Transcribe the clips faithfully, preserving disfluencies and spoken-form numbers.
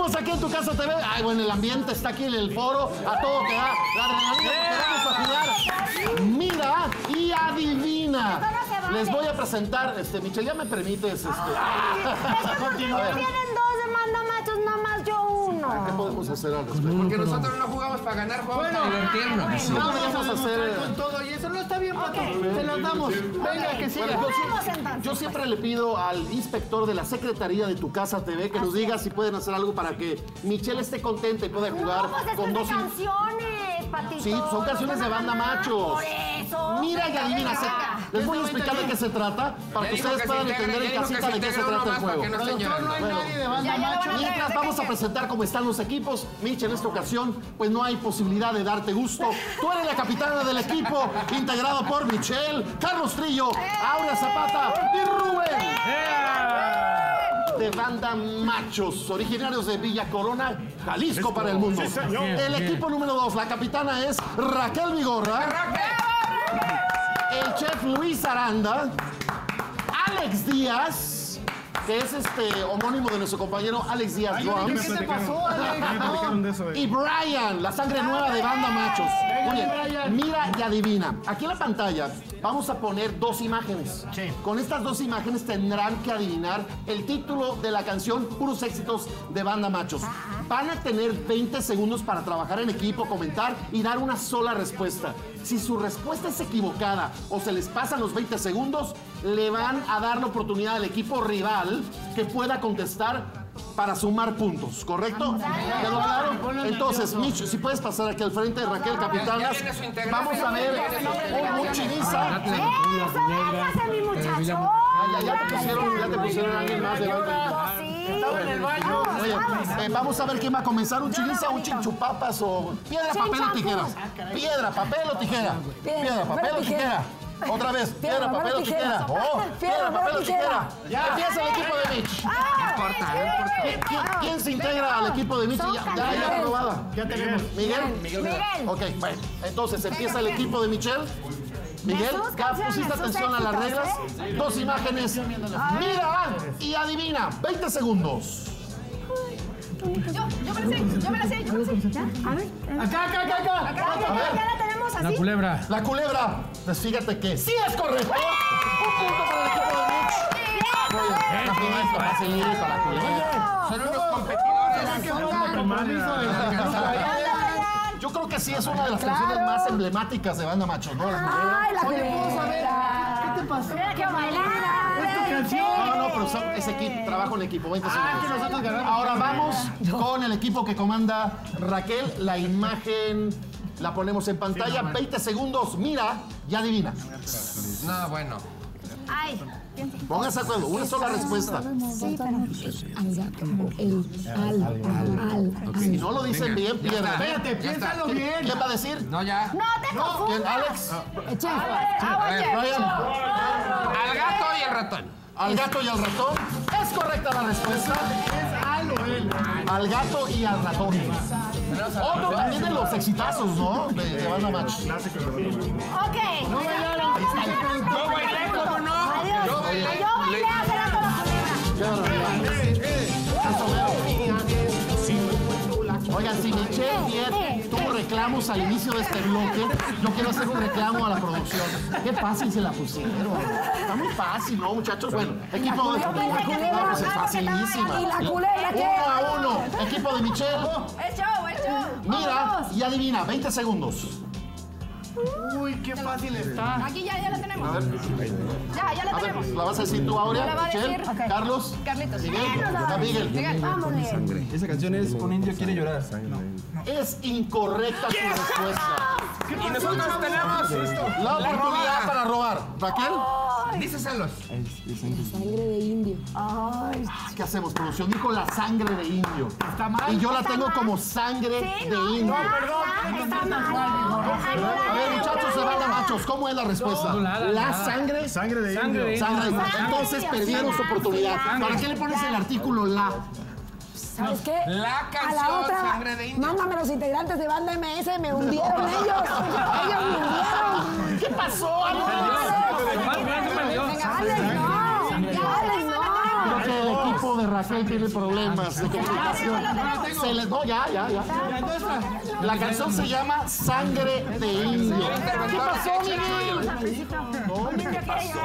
Seguimos aquí en Tu Casa T V. Ay, bueno, el ambiente está aquí en el foro. A todo que da la adrenalina que vamos a jugar. Mira y adivina. Les voy a presentar, este, Michelle, ¿ya me permites? Este, ¿Por qué no tienen dos de mandamachos, nada más yo uno? ¿Qué podemos hacer al respecto? Porque nosotros no jugamos para ganar, jugamos para divertirnos. No podemos hacer... Con todo y eso no está bien, Pato. Se los damos. Venga, que siga. Bueno, yo, siempre, yo siempre le pido al inspector de la Secretaría de Tu Casa T V que nos diga si pueden hacer algo para que Michelle esté contenta y pueda jugar No, pues es con que dos... de canciones, Patito. Sí, son canciones de banda machos. Por eso. Mira y adivina. Se... Les voy a explicar de qué se trata para que ustedes puedan entender en casita de qué se trata el juego. No hay nadie de banda macho. Mientras vamos a presentar cómo están los equipos, Mitch, en esta ocasión, pues no hay posibilidad de darte gusto. Tú eres la capitana del equipo, integrado por Michelle, Carlos Trillo, Aurea Zapata y Rubén. De Banda Machos, originarios de Villa Corona, Jalisco para el mundo. El equipo número dos, la capitana es Raquel Vigorra. El chef Luis Aranda, Alex Díaz, que es este homónimo de nuestro compañero Alex Díaz Drums. ¿Qué te pasó, Alex? Y Brian, la sangre nueva de Banda Machos. Muy bien, mira y adivina. Aquí en la pantalla vamos a poner dos imágenes. Con estas dos imágenes tendrán que adivinar el título de la canción Puros Éxitos de Banda Machos. Van a tener veinte segundos para trabajar en equipo, comentar y dar una sola respuesta. Si su respuesta es equivocada o se les pasan los veinte segundos, le van a dar la oportunidad al equipo rival que pueda contestar para sumar puntos, ¿correcto? ¿Quedó claro? Entonces, Micho, si puedes pasar aquí al frente de Raquel, capitanas, vamos a ver un muchiniza. ¡Eso, véngase, mi muchacho! Ya, ya te pusieron, ya te pusieron a alguien más delante. Estaba en el baño. Oye, eh, vamos a ver quién va a comenzar, un chiniza, un chinchupapas o piedra, papel o tijera. Piedra, papel o tijera. Piedra, papel o tijera. Otra vez, piedra, papel o tijera. Oh, piedra, papel o tijera. Ya empieza el equipo de Mitch. No importa, no importa. ¿Quién, quién se integra al equipo de Mitch? Ya, ya, ya aprobada. Ya tenemos. ¿Miguel? Miguel. Ok, bueno. Entonces empieza el equipo de Michelle. Miguel, ¿ya pusiste atención a las reglas? Dos imágenes. Mira y adivina. veinte segundos. Yo, yo me la sé, yo me la sé, yo me la sé. ¿Ya? A ver. Acá, acá, acá, acá. Acá, ya, ya, ya la tenemos así. La culebra. La culebra. Pues fíjate que sí es correcto. Un punto para el equipo de Mitch. Muy bien. Facilito, facilito la culebra. Son unos competidores. Yo creo que sí es una de las canciones más emblemáticas de Banda Machos, ¿no? La culebra. Ay, la Oye, ¿puedo saber? culebra. ¿Qué te pasó? Mira que bailar. ¿Es tu canción? No, no, pero son- es equipo, trabajo en equipo, veinte Ah, que segundos. nosotros ganamos. Ahora vamos con el equipo que comanda Raquel. La imagen la ponemos en pantalla, veinte segundos, mira y adivina. No, bueno. Ay. Póngase de acuerdo, una sola respuesta. Sí, pero... Al gato, el, al, al, Si no lo dicen bien, pierden. Espérate, piénsalo ¿Quién, bien. quién va a decir? No, ya. No te confundas. ¿Quién? ¿Alex? chef. Ah, oye. Brian. Al gato y el ratón. Al gato y al ratón. Es correcta la respuesta. Es algo, él. Al gato y al ratón. Oh, no, también de los exitazos, ¿no? De, de Banda Machos. Ok. No bailaron. Yo bailé, ¿cómo no? Adiós. Yo bailé. Yo bailé hace rato la culebra. Oigan, si Michelle Diez tuvo reclamos al inicio de este bloque, yo quiero hacer un reclamo a la producción. Qué fácil se la pusieron. Está muy fácil, ¿no, muchachos? Bueno, equipo de... La culebra. No, pues es facilísima. ¿Y la culebra qué? Uno a uno. Equipo de Michelle. Es show, es show. Mira y adivina. veinte segundos. Uy, qué fácil está. Aquí ya, ya la tenemos. A ver, Ya, ya la a ver, tenemos. ¿la vas a decir tú, Yo la Aurea? voy a Michelle, decir. Ok. Carlos, Carlitos. Miguel, Miguel, a Miguel. Miguel, vámonos. Esa canción es Un indio quiere llorar. Es incorrecta tu respuesta. Y nosotros tenemos La oportunidad para robar. Raquel, Díceselos. Sangre de indio. Ay, ¿qué hacemos, producción? Dijo la sangre de indio. Está mal. Y yo la ¿Está tengo mal? como sangre sí, de no, indio. ya, perdón, ya, no está entendí mal. tal cual, dijo, ¿no? Déjalo A ver, ahí. muchachos, se van a machos. ¿Cómo es la respuesta? No, nada, La nada. sangre. Sangre de Sangre indio. de Sangre de indio. Sangre. Entonces perdieron su oportunidad. ¿Para qué le pones el artículo la? ¿Sabes qué? La A canción la otra, Sangre de Indio. mándame los integrantes de Banda M S, me hundieron ellos. Ellos me hundieron. ¿Qué pasó, Alex? Venga, Alex, no. Alex, no. Creo que el equipo de Raquel tiene problemas de comunicación. Se les... No, ya, ya, ya. La canción se llama Sangre de Indio. ¿Qué pasó, Miguel? No, ¿qué pasó?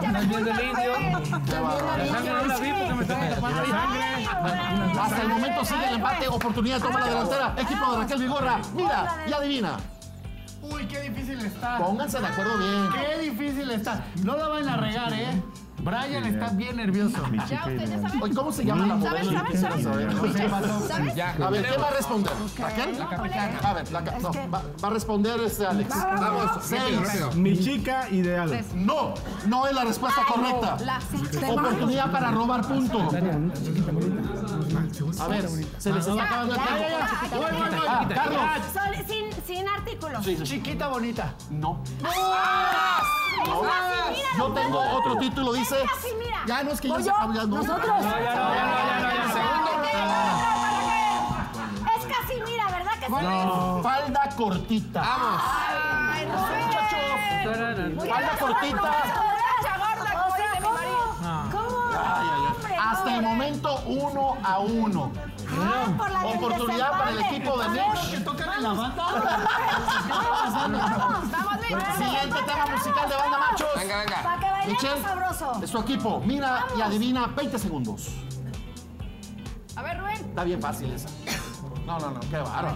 Hasta el momento sigue el empate. Oportunidad de tomar la delantera. Equipo de Raquel Vigorra. Mira y adivina. Uy, qué difícil está. Pónganse de acuerdo bien. Qué difícil está. No la van a regar, ¿eh? Brian está bien nervioso. Ya, usted ya sabe. Oye, ¿cómo se llama la modelo? ¿Sabes? ¿Sabes? ¿Sabes? ¿Sabes? A ver, ¿quién va a responder? ¿Raquel? A ver, la, no, va, va a responder este Alex. Vamos, seis. Mi chica ideal. No, no es la respuesta correcta. Oportunidad para robar punto. A ver, se les está acabando el tiempo. Ah, Carlos. Sol- Sin, sin artículos. Sí, sí. Chiquita bonita. No. No. Yo tengo otro título, dice. Casi mira. Ya no es que ya ¿Voy se yo? acabó, ya no. ¿Nosotros? Es casi mira, ¿verdad que sí? No. Falda cortita. Vamos. Ay, Rubén. Muchachos. Falda cortita. O sea, ¿cómo? ¿Cómo? Hombre, Hasta el no. momento, uno a uno. Ah, por la del Oportunidad para el desempate. equipo de Mitch. ¿Tocan en la banda? Vamos, vamos bien. Siguiente tema musical de Banda Machos. Venga, venga. Para que bailemos Michelle, sabroso. de su equipo. Mira y adivina veinte segundos. A ver, Rubén. Está bien fácil esa. No, no, no, qué bárbaro.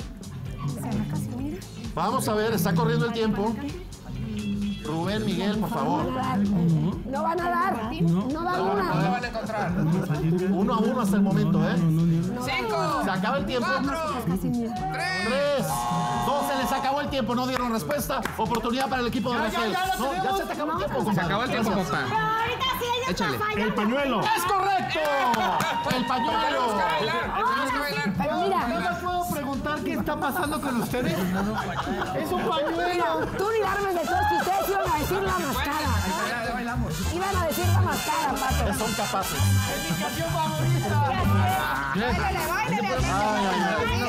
Vamos a ver, está corriendo el tiempo. Rubén, Miguel, por favor. No van a dar. No dan No una. me van a encontrar. Uno a uno hasta el momento, ¿eh? Cinco. Se acaba el tiempo. Cuatro. Tres. Dos, se les acabó el tiempo, no dieron respuesta. Oportunidad para el equipo de Raquel. No, ya se te acabó el tiempo, compadre. Se acabó el tiempo, Gracias. compa. Pero ahorita sí ella Échale. está fallando. El pañuelo. ¡Es correcto! El pañuelo. Tenemos que bailar. Tenemos que bailar. Pero ¿No mira, les puedo preguntar qué está pasando con ustedes? Es un pañuelo. tú ni darme de tos que ustedes iban a decir la mascara. Iban a decir la mascara, Pato. Son capaces. Mi canción favorita. Báilele, báilele.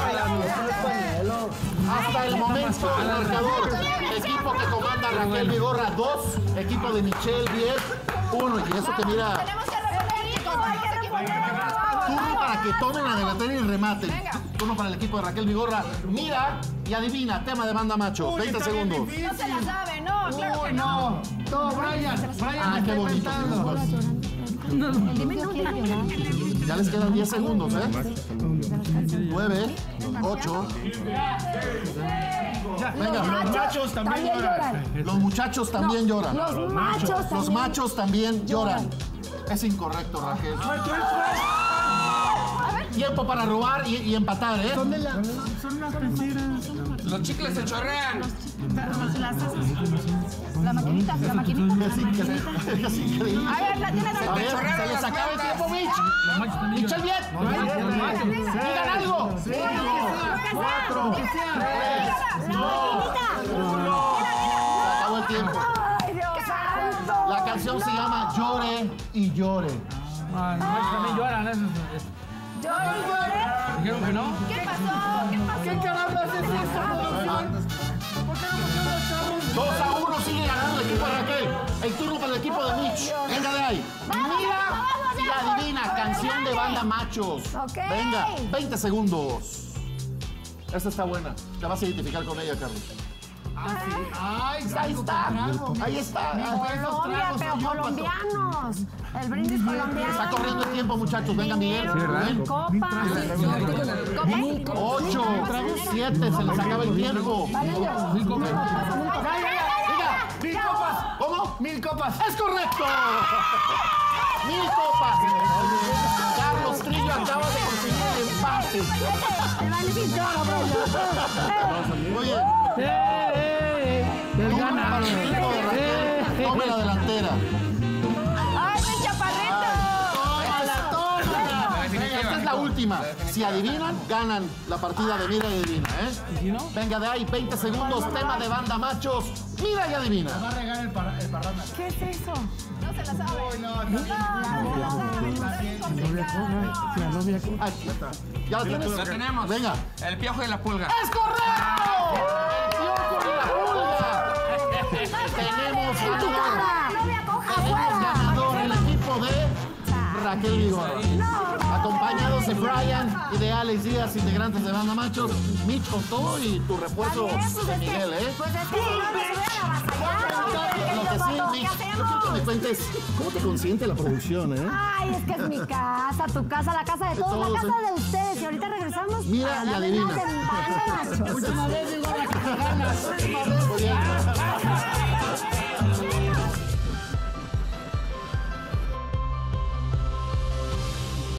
Hasta el momento, el marcador. Equipo que comanda Raquel Vigorra, dos. Equipo de Michelle, diez. Uno. Y eso que mira, Tenemos que repetir como hay que reponer. turno para que tomen la delantera y rematen. Turno para el equipo de Raquel Vigorra. Mira y adivina, tema de Banda Machos. veinte Está bien segundos. No se la sabe, no, claro que Uy, no. no. No, Brian. Brian Ah, me qué está bonito. inventando. Ya les quedan diez segundos, ¿eh? nueve, ocho. Venga, Los machos también También lloran. lloran. los muchachos también lloran. Los machos Los también. machos también lloran. Es incorrecto, Raquel. Tiempo para robar y, y empatar, ¿eh? Son unas peceras. Los chicles se chorrean. La maquinita, la maquinita. Es increíble. Es increíble. A ver, la tienes A ver, se les acaba el tiempo, Mitch. Michelle, bien. Digan algo. Cuatro, tres, dos, uno. Se acabó el tiempo. ¡Ay, Dios santo! La canción se llama Llore y Llore. También lloran esos. Llore, llore. Dijeron que no. ¿Qué pasó? ¿Qué pasó? ¿Qué caramba es esa? dos a uno sigue ganando el equipo de Raquel. El turno para el equipo de Mitch. Venga de ahí. Mira y adivina. Canción de Banda Machos. Ok. Venga, veinte segundos. Esta está buena. Te vas a identificar con ella, Carlos. Ay, Ahí está. Ahí está. Colombia, pero colombianos. El brindis colombiano. Está corriendo el tiempo, muchachos. Venga, Miguel. Rubén. Copas. Ocho, siete, se les acaba el tiempo. Mil copas. ¿Cómo? Mil copas. ¡Es correcto! ¡Mil copas! Carlos Trillo acaba de conseguir el empate. El bailecito, Muy bien. Turno para el equipo de Raquel. Tome la delantera. ¡Ay, mi chaparrito! Venga, esta es la última. Si adivinan, ganan la partida de Mira y Adivina, ¿eh? Venga de ahí, veinte segundos, tema de Banda Machos. Mira y adivina. Va a regar el, par el parranda. ¿Qué es eso? No se la sabe. Uy, no, No, no se la sabe. Es complicado. Aquí está. ¿Ya la tienes? Lo tenemos. Venga. El piojo y la pulga. ¡Es correcto! El piojo y la pulga. Tenemos ganador. cara! No me acojas. Tenemos ganador el equipo de aquel Vigorra. Acompañados de Brian y de Alex Díaz, integrantes de Banda Machos. Mitch con todo y tu refuerzo de Miguel, ¿eh? Pues es que si no nos hubieran avasallado. Lo que sí, Mitch, yo quiero que me cuentes cómo te consiente la producción, ¿eh? Ay, es que es mi casa, tu casa, la casa de todos, todos, la casa ¿eh? de ustedes. Y ahorita regresamos. Mira a y darle adivina. más de Banda Machos. Última vez, Vigorra, que te ganas. Muy bien.